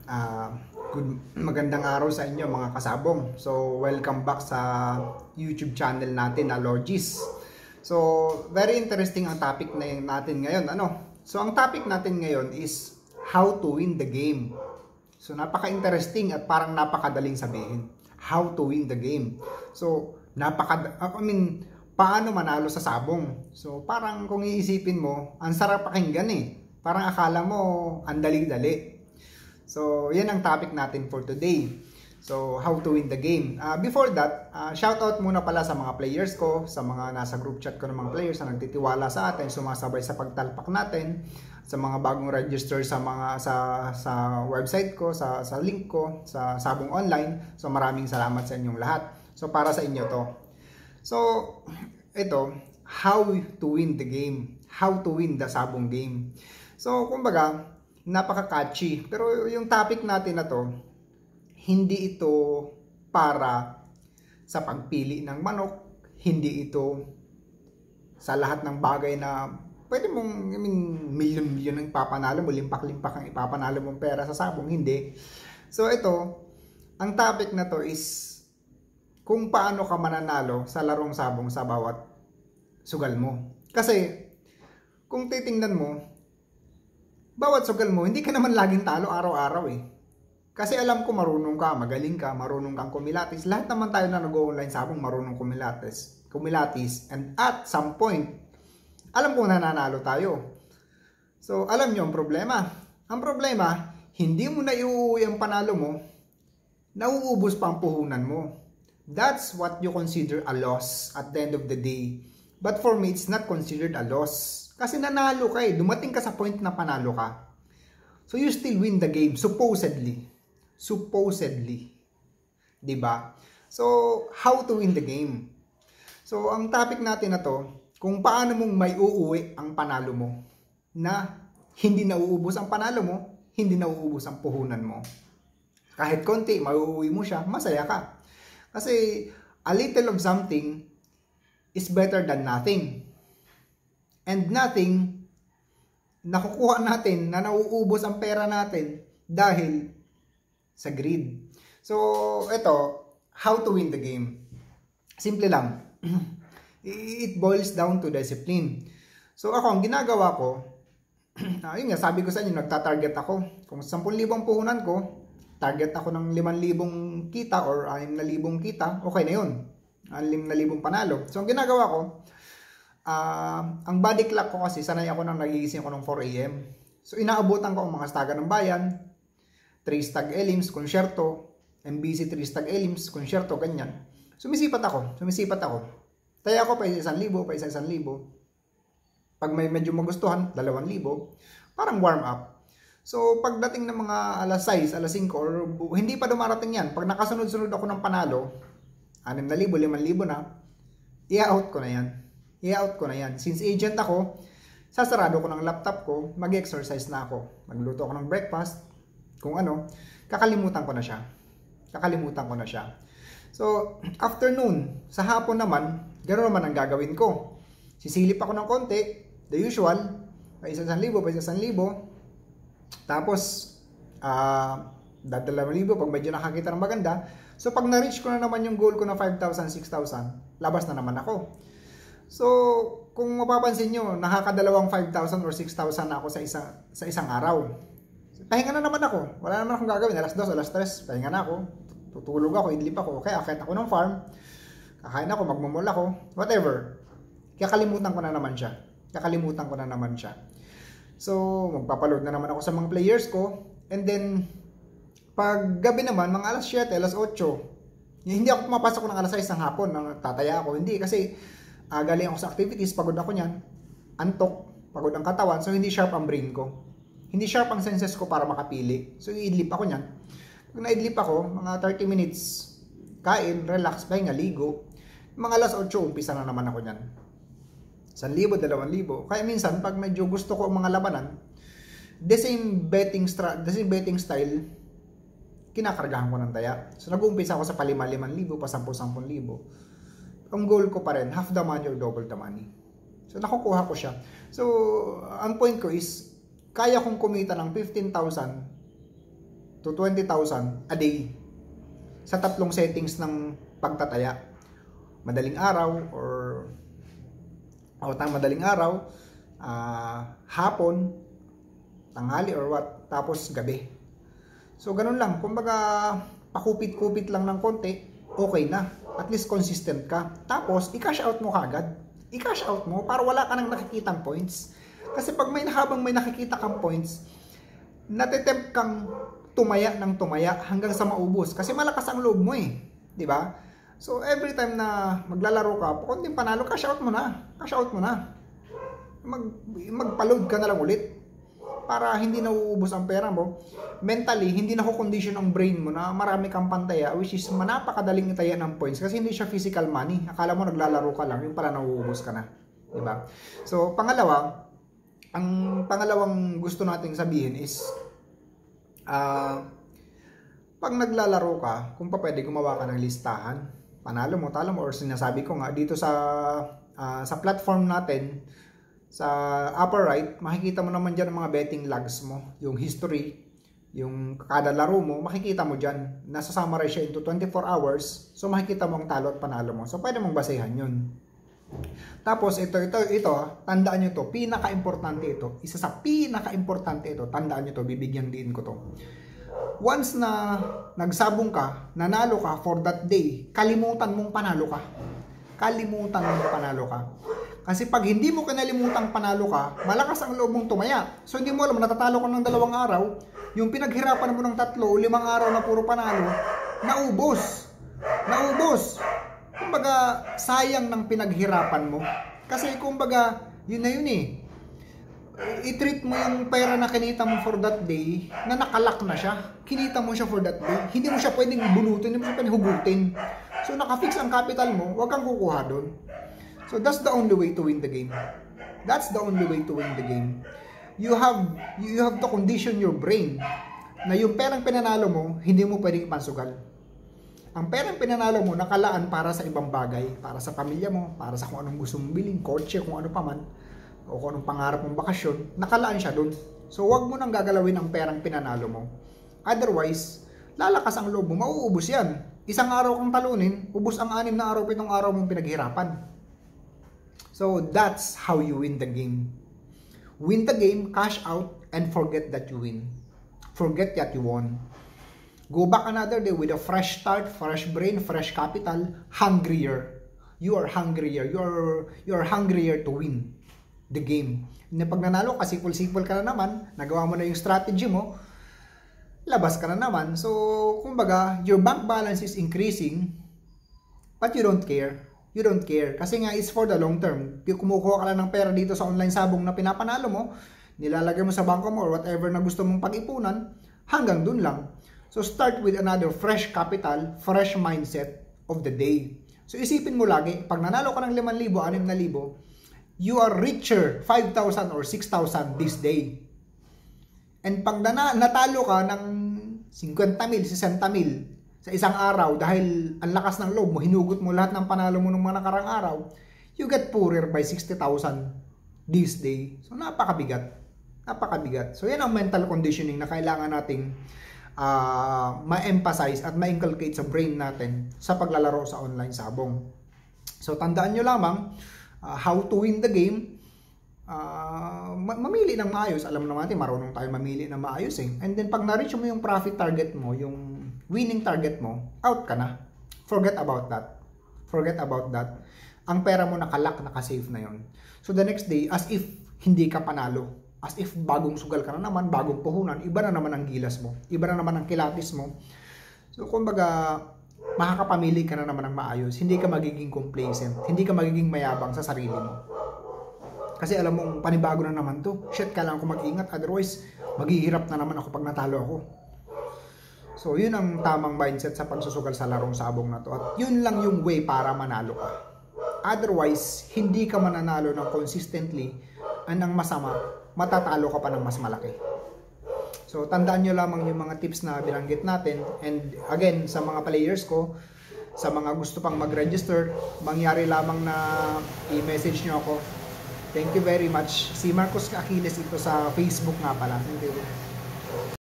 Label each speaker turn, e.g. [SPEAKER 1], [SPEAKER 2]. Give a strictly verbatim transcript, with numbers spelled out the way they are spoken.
[SPEAKER 1] Uh, good, magandang araw sa inyo mga kasabong. So, welcome back sa YouTube channel natin na Logis. So, very interesting ang topic na natin ngayon. Ano? So, ang topic natin ngayon is how to win the game. So, napaka-interesting at parang napakadaling sabihin. How to win the game. So, napaka I mean, paano manalo sa sabong? So, parang kung iisipin mo, ang sarap pakinggan eh. Parang akala mo, ang dali-dali. So, yan ang topic natin for today. So, how to win the game. Uh, before that, uh, shout out muna pala sa mga players ko, sa mga nasa group chat ko ng mga players na nagtitiwala sa atin, sumasabay sa pagtalpak natin, sa mga bagong register sa mga sa sa website ko, sa sa link ko, sa Sabong Online. So, maraming salamat sa inyong lahat. So, para sa inyo to. So, ito, how to win the game. How to win the Sabong Game. So, kumbaga, napaka-catchy. Pero yung topic natin na to, hindi ito para sa pagpili ng manok, hindi ito sa lahat ng bagay na pwede mong, I mean, milyon-milyon ang ipapanalo mo, limpak-limpak ang ipapanalo mong pera sa sabong, hindi. So ito, ang topic na to is kung paano ka mananalo sa larong sabong sa bawat sugal mo. Kasi kung titingnan mo, bawat sugal mo, hindi ka naman laging talo araw-araw eh. Kasi alam ko marunong ka, magaling ka, marunong kang kumilatis. Lahat naman tayo na nag-online sabong marunong kumilatis. Kumilatis. And at some point, alam ko nananalo tayo. So, alam nyo ang problema. Ang problema, hindi mo na iuuwi ang panalo mo, nauubos pa ang puhunan mo. That's what you consider a loss at the end of the day. But for me, it's not considered a loss. Kasi nanalo ka eh. Dumating ka sa point na panalo ka. So you still win the game. Supposedly. Supposedly. Diba? So, how to win the game? So, ang topic natin na to, kung paano mong may uuwi ang panalo mo na hindi nauubos ang panalo mo, hindi nauubos ang puhunan mo. Kahit konti, mauuwi mo siya, masaya ka. Kasi, a little of something is better than nothing. And nothing, nakukuha natin na nauubos ang pera natin dahil sa greed. So, ito, how to win the game. Simple lang. It boils down to discipline. So, ako, ang ginagawa ko, ayun nga, sabi ko sa inyo, nagta-target ako. Kung sampung libong puhunan ko, target ako ng limang libong kita or anim na libong kita, okay na yun. anim na libong panalo. So, ang ginagawa ko, Uh, ang body clock ko kasi, sanay ako nang nagigising ako ng four A M So, inaabutan ko ang mga staga ng bayan, three stag elims, konsyerto, M B C three stag elims, konsyerto, ganyan. Sumisipat ako, sumisipat ako. Taya ako pa isa isang libo, pa isa isang libo. Pag may medyo magustuhan, dalawang libo. Parang warm up. So, pagdating ng mga alas sais, alas singko, or hindi pa dumarating yan. Pag nakasunod-sunod ako ng panalo, anim na libo, limang libo na, i-out ko na yan. I-out ko na yan. Since agent ako, sasarado ko ng laptop ko, mag-exercise na ako. Magluto ako ng breakfast, kung ano, kakalimutan ko na siya. Kakalimutan ko na siya. So, afternoon, sa hapon naman, gano'n naman ang gagawin ko. Sisilip ako ng konti, the usual, pa isa isang libo, pa isa isang libo. Tapos, uh, dadalawang libo pag medyo nakakita ng maganda. So, pag na-reach ko na naman yung goal ko na five thousand, six thousand, labas na naman ako. So, kung mapapansin nyo, nakakadalawang five thousand or six thousand na ako sa isang, sa isang araw. Pahinga na naman ako. Wala naman akong gagawin. Alas dos, alas tres, pahinga na ako. Tutulog ako, idlip ako. Kaya akit ako ng farm. Kakain ako, magmumul ako. Whatever. Kakalimutan ko na naman siya. Kakalimutan ko na naman siya. So, magpapaload na naman ako sa mga players ko. And then, pag gabi naman, mga alas siyete, alas otso, hindi ako pumapasok ng alas sais ng hapon. Nang tataya ako. Hindi, kasi Uh, galing ako sa activities, pagod ako niyan, antok, pagod ang katawan, so hindi sharp ang brain ko. Hindi sharp ang senses ko para makapili. So i-idlip ako niyan. Pag na-idlip ako, mga thirty minutes, kain, relax, pahinga, ligo. Mga alas otso, umpisa na naman ako niyan. one thousand, two thousand. Kaya minsan, pag medyo gusto ko ang mga labanan, the same betting, the same betting style, kinakargahan ko ng taya. So nag-uumpisa ako sa palima limang libo, pa sampu sampung libo. Ang goal ko pa rin, half the money or double the money. So, nakukuha ko siya. So, ang point ko is, kaya kong kumita ng fifteen thousand to twenty thousand a day sa tatlong settings ng pagtataya. Madaling araw or o tang madaling araw, uh, hapon, tanghali or what, tapos gabi. So ganun lang, kumbaga pakupit-kupit lang ng konti, okay na. At least consistent ka. Tapos i-cash out mo kagad. I-cash out mo para wala ka nang nakikitang points. Kasi pag may habang may nakikita kang points, natitempt kang tumaya ng tumaya hanggang sa maubos kasi malakas ang loob mo eh, 'di ba? So every time na maglalaro ka, konting panalo, cash out mo na. Cash out mo na. Mag magpa-load ka na lang ulit para hindi na uubos ang pera mo. Mentally, hindi na ko-condition ang brain mo na marami kang pantaya, which is napakadaling itaya ng points kasi hindi siya physical money. Akala mo naglalaro ka lang, yung pala nauubos ka na, 'di ba? So pangalawa, ang pangalawang gusto nating sabihin is Uh, pag naglalaro ka, kung pa pwede gumawa ka ng listahan, panalo mo, talo mo, or sinasabi ko nga dito sa uh, sa platform natin, sa upper right, makikita mo naman dyan ang mga betting logs mo, yung history, yung kada laro mo, makikita mo dyan, nasa summarize siya into twenty-four hours, so makikita mo ang talo at panalo mo, so pwede mong basehan yun. Tapos ito, ito, ito, tandaan nyo to, pinaka-importante ito, isa sa pinaka-importante ito, tandaan nyo to, bibigyan din ko to. Once na nagsabong ka, nanalo ka for that day, kalimutan mong panalo ka. Kalimutan mong panalo ka. Kasi pag hindi mo kinalimutan panalo ka, malakas ang loob mong tumaya. So hindi mo alam, natatalo ka ng dalawang araw, yung pinaghirapan mo ng tatlo, limang araw na puro panalo, naubos. Naubos. Kumbaga, sayang ng pinaghirapan mo. Kasi kumbaga, yun na yun eh. I-treat mo yung pera na kinita mo for that day, na nakalak na siya. Kinita mo siya for that day. Hindi mo siya pwedeng bunutin, hindi mo siya pwedeng hugutin. So, nakafix ang capital mo, huwag kang kukuha doon. So, that's the only way to win the game. That's the only way to win the game. You have, you have to condition your brain na yung perang pinanalo mo, hindi mo pwedeng ipansugal. Ang perang pinanalo mo, nakalaan para sa ibang bagay, para sa pamilya mo, para sa kung anong gusto mong bilhin, kotse, kung ano pa man, o kung anong pangarap mong bakasyon, nakalaan siya doon. So, wag mo nang gagalawin ang perang pinanalo mo. Otherwise, lalakas ang loob mo, mauubos yan. Isang araw kang talunin, ubos ang anim na araw, pitong araw mong pinaghirapan. So, that's how you win the game. Win the game, cash out, and forget that you win. Forget that you won. Go back another day with a fresh start, fresh brain, fresh capital, hungrier. You are hungrier. You are, you are hungrier to win the game. Na pag nanalo ka, sipol-sipol ka na naman, nagawa mo na yung strategy mo, labas ka na naman. So, kumbaga, your bank balance is increasing, but you don't care. You don't care. Kasi nga, it's for the long term. Kumukuha ka lang ng pera dito sa online sabong na pinapanalo mo, nilalagay mo sa bangko mo or whatever na gusto mong pag-ipunan, hanggang dun lang. So, start with another fresh capital, fresh mindset of the day. So, isipin mo lagi, pag nanalo ka ng limang libo, anim na libo, you are richer five thousand or six thousand this day. And pag na natalo ka ng fifty mil, sixty mil sa isang araw dahil ang lakas ng loob mo, hinugot mo lahat ng panalo mo ng mga nakarang araw, you get poorer by sixty thousand this day. So, napakabigat. Napakabigat. So, yan ang mental conditioning na kailangan nating Uh, ma-emphasize at ma-inculcate sa brain natin sa paglalaro sa online sabong. So, tandaan nyo lamang uh, how to win the game. Uh, mamili ng maayos. Alam naman natin, marunong tayo mamili ng maayos eh. And then, pag na-reach mo yung profit target mo, yung winning target mo, out ka na. Forget about that. Forget about that. Ang pera mo nakalock, nakasave na yon. So, the next day, as if hindi ka panalo. As if bagong sugal ka na naman, bagong puhunan, iba na naman ang gilas mo, iba na naman ang kilatis mo. So, kumbaga, makakapamili ka na naman ng maayos, hindi ka magiging complacent, hindi ka magiging mayabang sa sarili mo. Kasi alam mong panibago na naman to, shit, kailangan ko mag-ingat, otherwise, maghihirap na naman ako pag natalo ako. So, yun ang tamang mindset sa pagsusugal sa larong sabong na to. At yun lang yung way para manalo ka. Otherwise, hindi ka mananalo ng consistently, anong masama, matatalo ka pa ng mas malaki. So, tandaan nyo lamang yung mga tips na binanggit natin. And again, sa mga players ko, sa mga gusto pang mag-register, mangyari lamang na i-message nyo ako. Thank you very much. Si Marcos Aquiles ito sa Facebook nga pala. Thank you.